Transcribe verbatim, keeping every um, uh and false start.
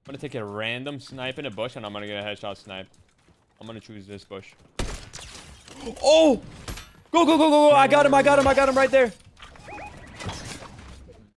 gonna take a random snipe in a bush, and I'm gonna get a headshot snipe. I'm gonna choose this bush. Oh! Go, go, go, go, go! I got him, I got him, I got him right there.